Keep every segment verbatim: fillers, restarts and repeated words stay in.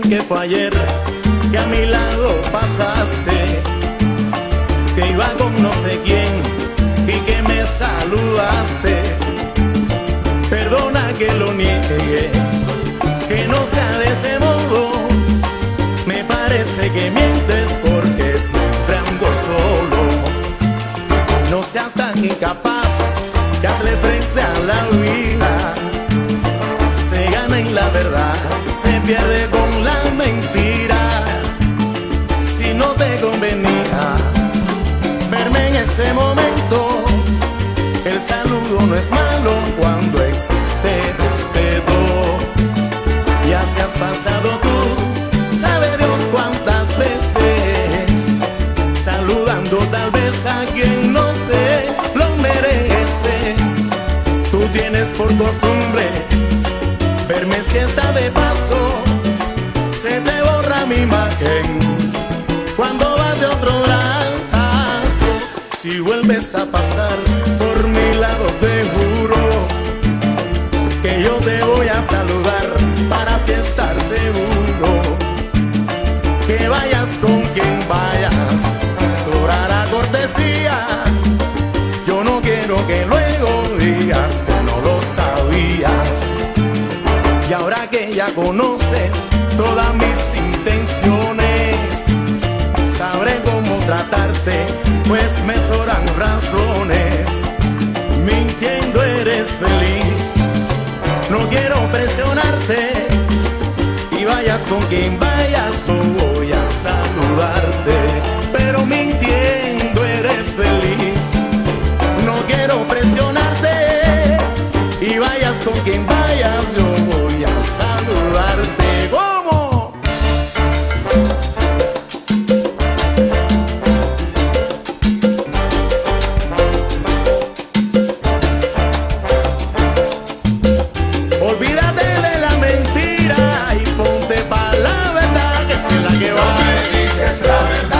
que fue ayer que a mi lado pasaste, que iba con no sé quién y que me saludaste. Perdona que lo niegue, que no sea de ese modo. Me parece que mientes porque siempre ando solo. No seas tan incapaz, que hazle frente a la vida. Se gana en la verdad, se pierde con la mentira. Si no te convenía verme en ese momento, el saludo no es malo cuando existe respeto. Ya se has pasado tú, sabe Dios cuántas veces, saludando tal vez a quien no sé lo merece. Tú tienes por costumbre verme si está de paso, se te borra mi imagen cuando vas de otro brazo. Si vuelves a pasar por mi lado, te juro que yo te voy a saludar para así estar seguro. Que vayas con quien vayas, sobrará cortesía. Yo no quiero que luego digas que no lo sabías. Y ahora que ya conoces todas mis intenciones, sabré cómo tratarte, pues me sobran razones. Mintiendo eres feliz, no quiero presionarte. Y vayas con quien vayas, yo voy a saludarte. Pero mintiendo eres feliz, no quiero presionarte. Y vayas con quien vayas, yo voy a saludarte. ¿Cómo? Olvídate de la mentira y ponte pa' la verdad, que si es la que va. No me dices la verdad.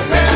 será?